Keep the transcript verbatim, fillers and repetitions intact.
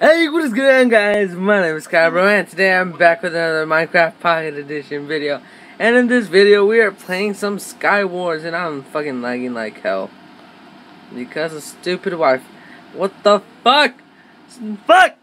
Hey, what is going on, guys? My name is SkyWars, and today I'm back with another Minecraft Pocket Edition video. And in this video, we are playing some SkyWars, and I'm fucking lagging like hell. Because of stupid wife. What the fuck? Fuck!